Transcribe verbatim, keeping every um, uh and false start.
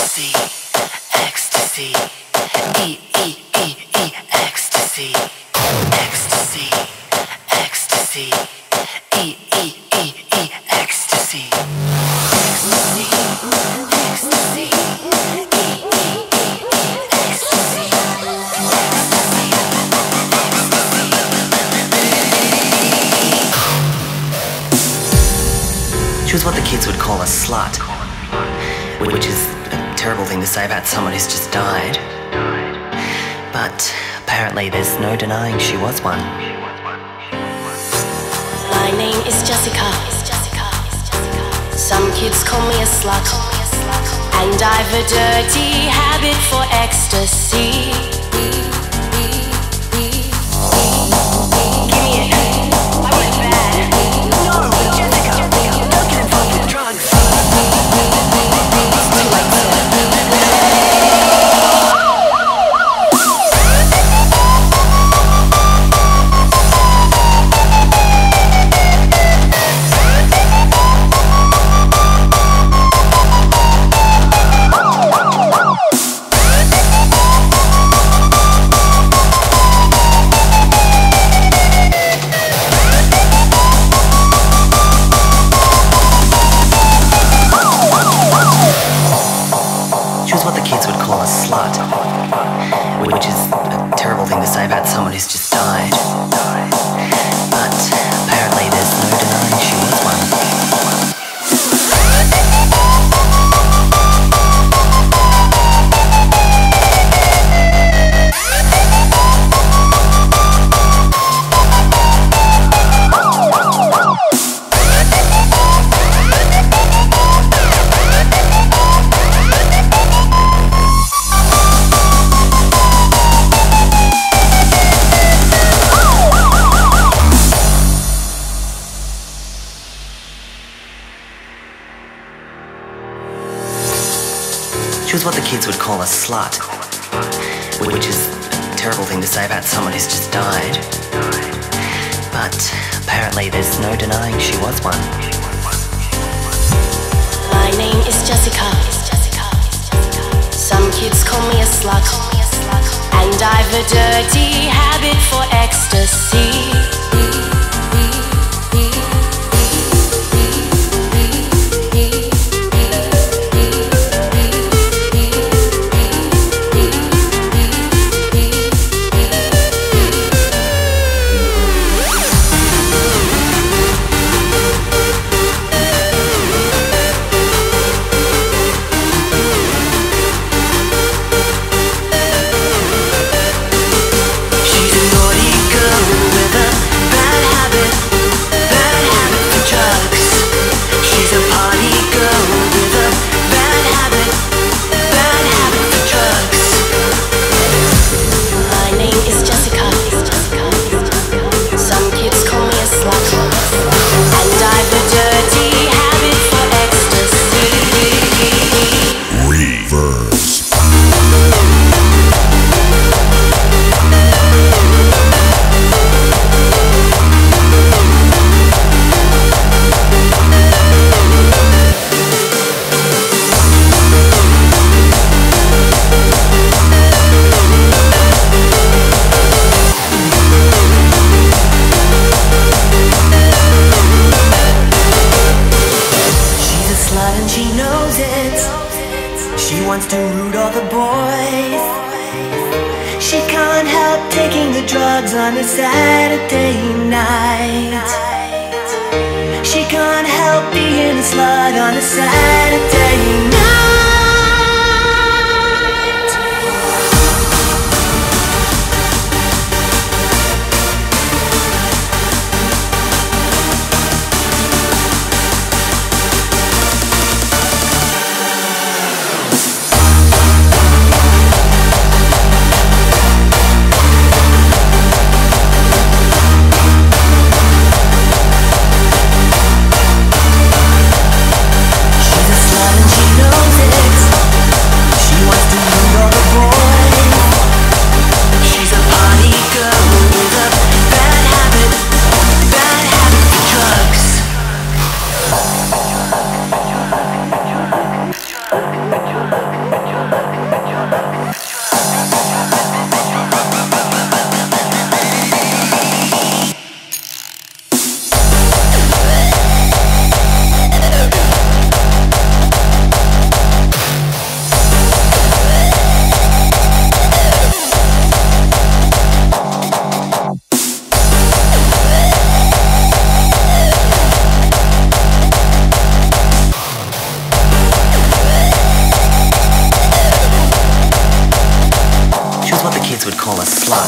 ecstasy, ecstasy, e e e e ecstasy, ecstasy, ecstasy, e e e e ecstasy, ecstasy, ecstasy, e e e e ecstasy, She was what the kids would call a slut, which is a terrible thing to say about someone who's just died. But apparently there's no denying she was one. My name is Jessica. Some kids call me a slut, and I've a dirty habit for ecstasy. Give me it. I want it bad. No, Jessica, don't get involved with drugs. It's too late, sir. Which is a terrible thing to say about someone who's just died. But apparently there's no denying she was one. She was what the kids would call a slut, which is a terrible thing to say about someone who's just died. But apparently there's no denying she was one. My name is Jessica. Some kids call me a slut, and I've a dirty habit for ecstasy. She wants to root all the boys. She can't help taking the drugs on a Saturday night. She can't help being a slut on a Saturday night. She's a slut and she knows a slut.